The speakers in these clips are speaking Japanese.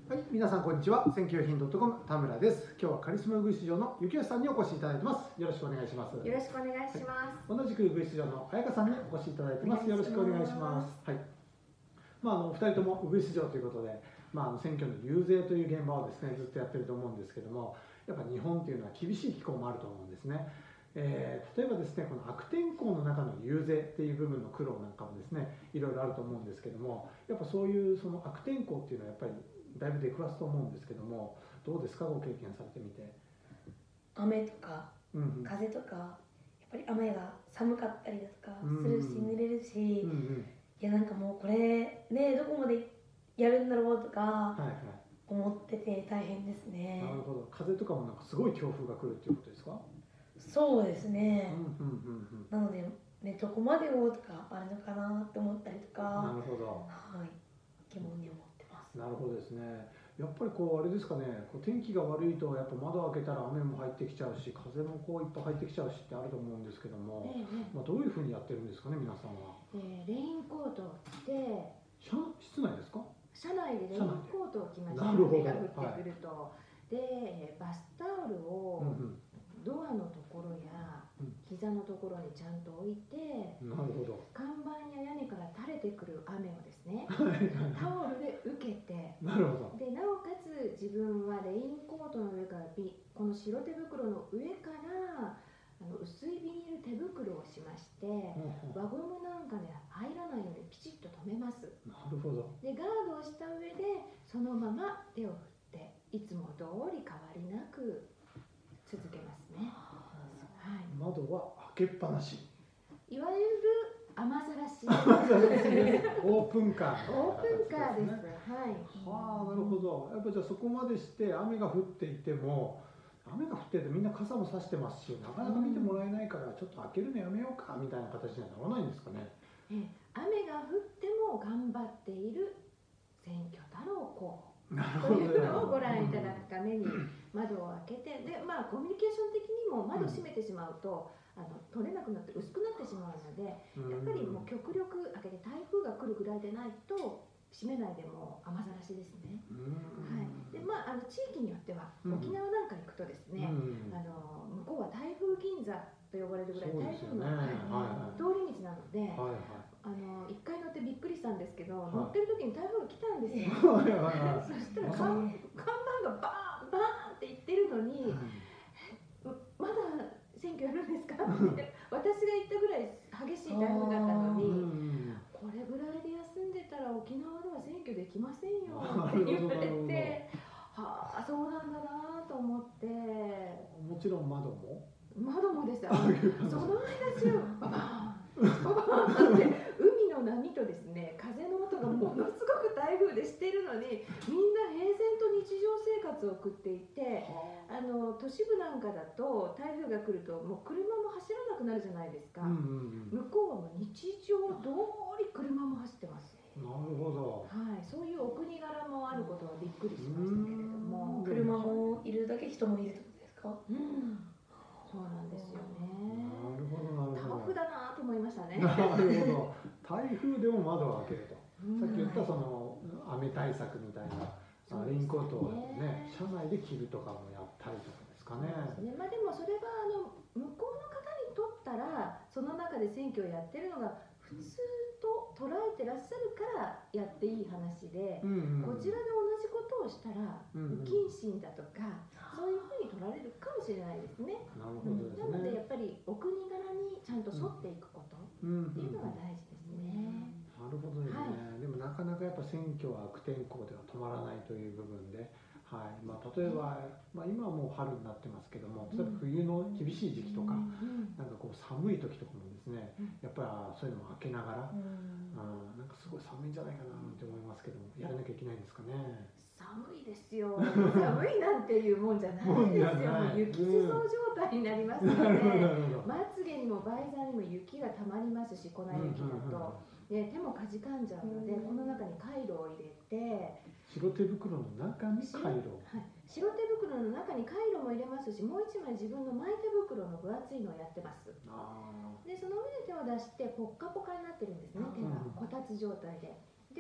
はい、皆さんこんにちは。選挙品 .com 田村です。今日はカリスマウグイス市場の幸吉さんにお越しいただいてます。よろしくお願いします。 よろしくお願いします。 同じくウグイス市場の彩香さんにお越しいただいてます。よろしくお願いします。はい。2人ともウグイス市場ということで、選挙の遊説という現場をですねずっとやってると思うんですけども、やっぱ日本というのは厳しい気候もあると思うんですね。例えばですね、この悪天候の中の遊説っていう部分の苦労なんかもですねいろいろあると思うんですけども、やっぱそういうその悪天候っていうのはやっぱりだいぶ出くわすと思うんですけども、どうですか、ご経験されてみて。 雨とか風とか、やっぱり雨が寒かったりだとかするし、濡れるし、いやなんかもうこれねどこまでやるんだろうとか思ってて大変ですね。 なるほど。風とかもなんかすごい強風が来るっていうことですか？ そうですね。なので、ね、どこまでをとかあるのかなって思ったりとか、 なるほど。 はい、疑問に思ってます。 なるほどですね。やっぱりこうあれですかね、こう天気が悪いとやっぱ窓を開けたら雨も入ってきちゃうし、風もこういっぱい入ってきちゃうしってあると思うんですけども、どういうふうにやってるんですかね、皆さんは。 レインコートを着て、 室内ですか？ 車内でレインコートを着ました。 なるほど。 雨が降ってくると、でバスタオルをドアのところや膝のところにちゃんと置いて、 なるほど。 看板や屋根から垂れてくる雨をですねタオルで受けて、 なるほど。 でなおかつ自分はレインコートの上からこの白手袋の上から薄いビニール手袋をしまして、輪ゴムなんかで入らないようにピチッと留めます。 なるほど。 でガードをした上でそのまま手を振っていつも通り変わりなく続けますね。はい、 窓は開けっぱなし。 いわゆる雨ざらし。 オープンカー。 オープンカーです。はい。 はあ、なるほど。やっぱじゃあそこまでして雨が降っていても、雨が降っててみんな傘も差してますし、なかなか見てもらえないからちょっと開けるのやめようかみたいな形にはならないんですかね。 雨が降っても頑張っている選挙太郎候補というのをご覧いただくために窓を開けて、でコミュニケーション的にも窓閉めてしまうと、取れなくなって薄くなってしまうので、やっぱりもう極力開けて、台風が来るぐらいでないと閉めないでも雨ざらしですね。はい。で地域によっては沖縄なんか行くとですね、向こうは台風銀座と呼ばれるぐらい台風の通り道なので、一回乗ってびっくりしたんですけど、乗ってる時に台風が来たんですよ。そしたら看板がバーンバーンって言ってるのに、まだ選挙やるんですかって私が言ったぐらい激しい台風だったのに、これぐらいで休んでたら沖縄では選挙できませんよって言われて、はあ、そうなんだなと思って。 もちろん窓もです。その間中ババーンババーンって海の波とですね、風の音がものすごく台風でしてるのに、みんな平然と日常生活を送っていて、都市部なんかだと台風が来るともう車も走らなくなるじゃないですか。向こうはもう日常通り車も走ってます。 なるほど。 はい、そういうお国柄もあることはびっくりしましたけれども、 車もいるだけ人もいるってことですか？ そうなんですよね。 なるほどなるほど。 タフだなと思いましたね。 なるほど。台風でも窓を開けると。さっき言ったその雨対策みたいなレインコートをね、車内で着るとかもやったりとかですかね。 でもそれは向こうの方にとったら、その中で選挙をやってるのが普通と捉えてらっしゃるからやっていい話で、こちらで同じことをしたら不謹慎だとか、そういうふうに取られるかもしれないですね。 なるほどですね。 なのでやっぱりお国柄にちゃんと沿っていくことっていうのが大事ですね。 なるほどですね。でもなかなかやっぱ選挙は悪天候では止まらないという部分で、例えば、今はもう春になってますけども、例えば冬の厳しい時期とか、なんかこう寒い時とかもですね、やっぱりそういうのも開けながら、なんかすごい寒いんじゃないかなって思いますけども、やらなきゃいけないんですかね。 寒いですよ。寒いなんていうもんじゃないですよ。もう雪地蔵状態になりますので、まつげにも梅座にも雪がたまりますし、粉雪だと。で手もかじかんじゃうので、この中にカイロを入れて、 白手袋の中にカイロ、 白手袋の中にカイロも入れますし、もう一枚自分の前手袋の分厚いのをやってます。でその上で手を出してポッカポカになってるんですね。手がこたつ状態で。で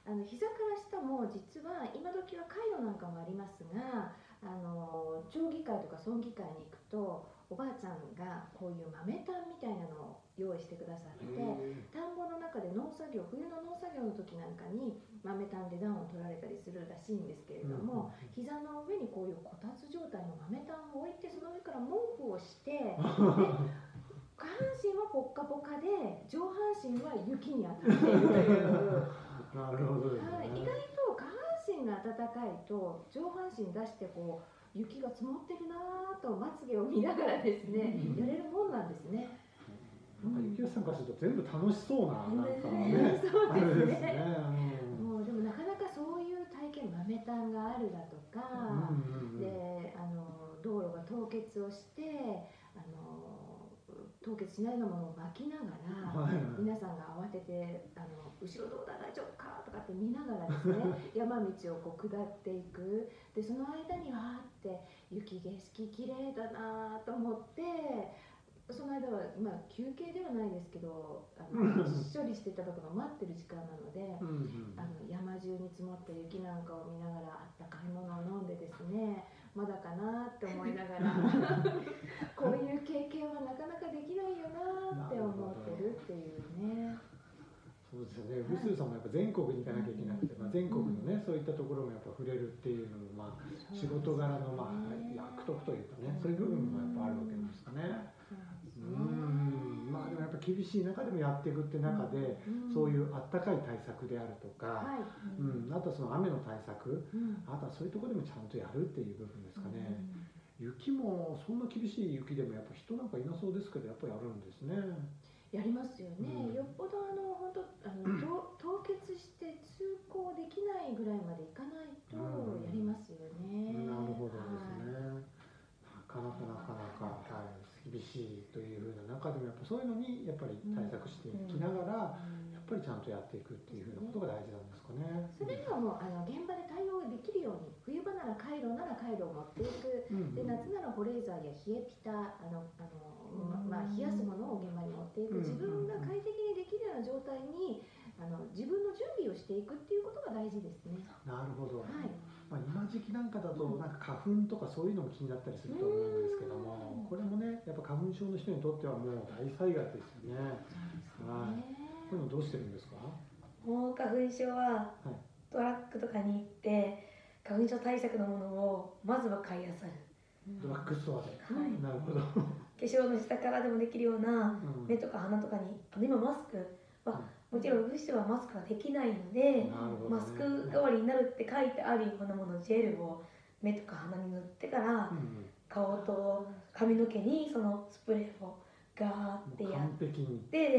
膝から下も実は今時はカイロなんかもありますが、町議会とか村議会に行くとおばあちゃんがこういう豆炭みたいなのを用意してくださって、田んぼの中で冬の農作業の時なんかに豆炭で暖を取られたりするらしいんですけれども、膝の上にこういうこたつ状態の豆炭を置いて、その上から毛布をしてで下半身はポッカポカで上半身は雪に当たっているというなるほどですね。 意外と下半身が暖かいと上半身出してこう雪が積もってるなぁとまつげを見ながらですね、やれるもんなんですね。 なんかゆきよしさんからすると全部楽しそうな、なんかね、そうですね。 ね。 もうでもなかなかそういう体験、豆炭があるだとか、で道路が凍結をして凍結しないようなものを巻きながら、皆さんが慌てて後ろどうだ大丈夫かとかって見ながらですね山道をこう下っていく。でその間にわーって雪景色綺麗だなと思って、その間は休憩ではないですけど処理していただくのを待ってる時間なので、山中に積もった雪なんかを見ながらあったかいものを飲んでですね、まだかなって思いながらこういう経験はなかなかできないよなって思ってるっていうね。 そうですよね。ウスルさんもやっぱ全国に行かなきゃいけなくて、全国のね、そういったところもやっぱ触れるっていうのも、仕事柄の役得というかね、そういう部分もやっぱあるわけですかね。でもやっぱ厳しい中でもやっていくって中で、そういうあったかい対策であるとか、あとはその雨の対策、あとはそういうところでもちゃんとやるっていう部分ですかね。雪もそんな厳しい雪でもやっぱ人なんかいなそうですけど、やっぱりやるんですね。 やりますよね。よっぽど本当凍結して通行できないぐらいまでいかないとやりますよね。 なるほどですね。なかなか厳しいというふうな中でもやっぱそういうのにやっぱり対策していきながら、やっぱりちゃんとやっていくっていうふうなことが大事なんですかね。 それにはもう現場で対応できるように、冬場ならカイロならカイロを持っていく、で夏なら保冷剤や冷えピタ冷やすものを現場に持っていく、自分が快適にできるような状態に自分の準備をしていくっていうことが大事ですね。 なるほど。今時期なんかだとなんか花粉とかそういうのも気になったりすると思うんですけども、これもねやっぱ花粉症の人にとってはもう大災害ですよね。こういうのどうしてるんですか？ もう花粉症はトラックとかに行って花粉症対策のものをまずは買い漁る。 ドラッグストアで。なるほど。 化粧の下からでもできるような目とか鼻とかに、今マスクはもちろんウシはマスクができないので、マスク代わりになるって書いてあるようなもの、ジェルを目とか鼻に塗ってから、顔と髪の毛にそのスプレーをガーってやって、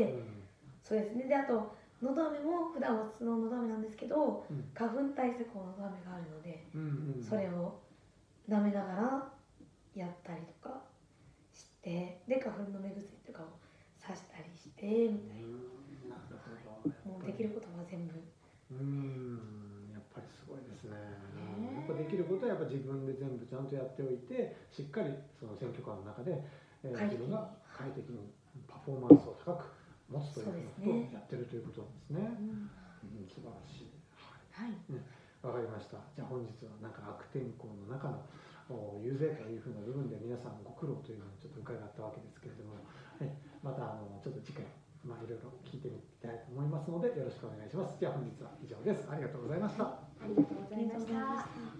そうですね。であとのど飴も普段は普通ののど飴なんですけど、花粉対策ののど飴があるので、それを舐めながらやったりとかして、で花粉の目薬とかをさしたりしてみたいな。もうできることは全部。 やっぱりすごいですね。やっぱできることはやっぱ自分で全部ちゃんとやっておいて、しっかりその選挙カーの中で、自分が快適にパフォーマンスを高く持つということをやってるということなんですね。素晴らしい。わかりました。じゃあ本日はなんか悪天候の中の遊説というふうな部分で皆さんご苦労というのをちょっと伺ったわけですけれども、またちょっと次回いろいろ聞いてみたいと思いますのでよろしくお願いします。じゃあ本日は以上です。ありがとうございました。 ありがとうございました。